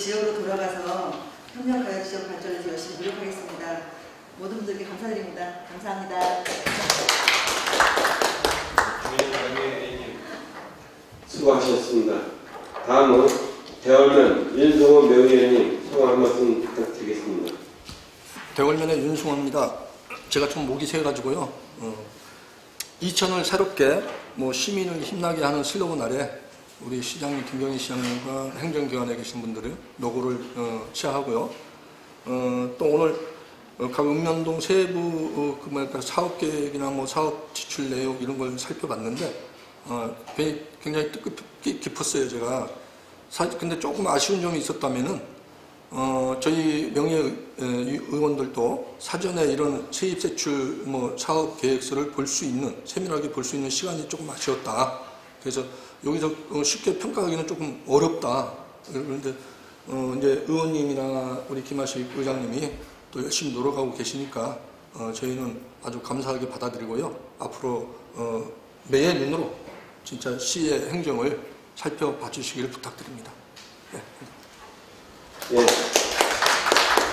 지역으로 돌아가서 현명가요 지역 발전에 위해서 열심히 노력하겠습니다. 모든 분들께 감사드립니다. 감사합니다. 수고하셨습니다. 다음은 대월면 윤성호 명의원님 소감 한 말씀 부탁드리겠습니다. 대월면의 윤성호입니다. 제가 좀 목이 새가지고요. 이천을 새롭게 시민을 힘나게 하는 슬로건 아래 우리 시장님, 김경희 시장님과 행정기관에 계신 분들의 노고를 취하하고요. 또 오늘 각 읍면동 세부 사업 계획이나 사업 지출 내용 이런 걸 살펴봤는데 굉장히 뜻깊이 깊었어요. 제가 근데 조금 아쉬운 점이 있었다면은 저희 명예 의원들도 사전에 이런 세입 세출 사업 계획서를 볼 수 있는 세밀하게 볼 수 있는 시간이 조금 아쉬웠다. 그래서 여기서 쉽게 평가하기는 조금 어렵다. 그런데 이제 의원님이나 우리 김하식 의장님이 또 열심히 노력하고 계시니까 저희는 아주 감사하게 받아들이고요. 앞으로 매의 눈으로 진짜 시의 행정을 살펴봐 주시기를 부탁드립니다. 네. 예.